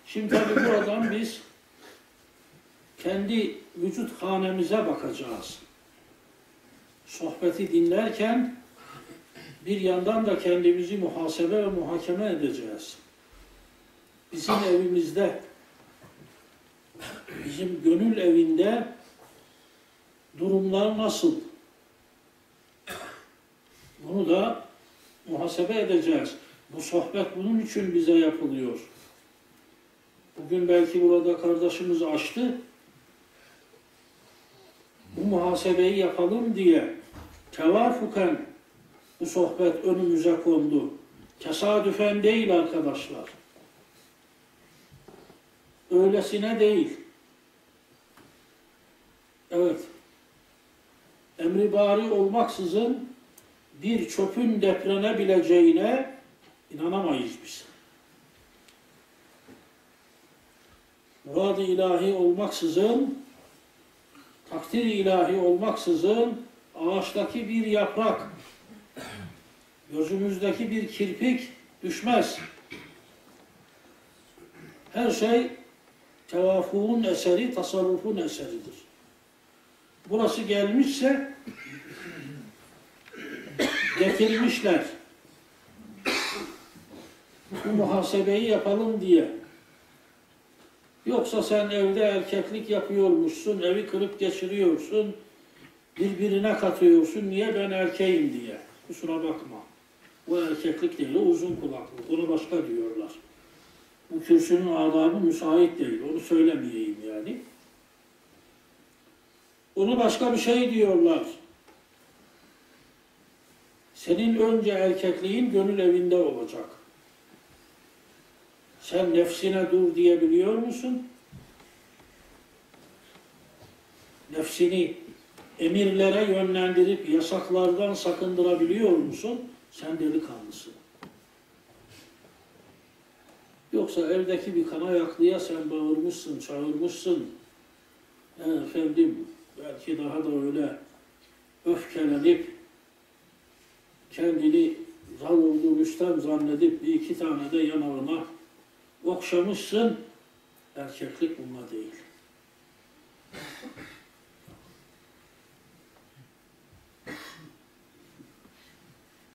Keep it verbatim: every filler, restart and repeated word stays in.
Şimdi tabii buradan biz kendi vücut hanemize bakacağız. Sohbeti dinlerken bir yandan da kendimizi muhasebe ve muhakeme edeceğiz. Bizim evimizde, bizim gönül evinde durumlar nasıl? Bunu da muhasebe edeceğiz. Bu sohbet bunun için bize yapılıyor. Bugün belki burada kardeşimiz açtı. Bu muhasebeyi yapalım diye tevafuken bu sohbet önümüze kondu. Tesadüfen değil arkadaşlar. Öylesine değil. Evet. Emri bari olmaksızın bir çöpün deprenebileceğine inanamayız biz. Murad-ı ilahi olmaksızın, takdir-i ilahi olmaksızın ağaçtaki bir yaprak, gözümüzdeki bir kirpik düşmez. Her şey tevafuğun eseri, tasarrufun eseridir. Burası gelmişse getirmişler. Bu muhasebeyi yapalım diye. Yoksa sen evde erkeklik yapıyormuşsun, evi kırıp geçiriyorsun, birbirine katıyorsun, niye ben erkeğim diye. Kusura bakma. Bu erkeklik değil, o uzun kulaklık. Onu başka diyorlar. Bu kürsünün adabı müsait değil. Onu söylemeyeyim yani. Onu başka bir şey diyorlar. Senin önce erkekliğin gönül evinde olacak. Sen nefsine dur diyebiliyor musun? Nefsini emirlere yönlendirip yasaklardan sakındırabiliyor musun? Sen delikanlısın. Yoksa evdeki bir kana yaklıya sen bağırmışsın, çağırmışsın. E, efendim, belki daha da öyle öfkelenip kendini zal olduğu Rüstem zannedip bir iki tane de yanağına okşamışsın. Erkeklik bununla değil.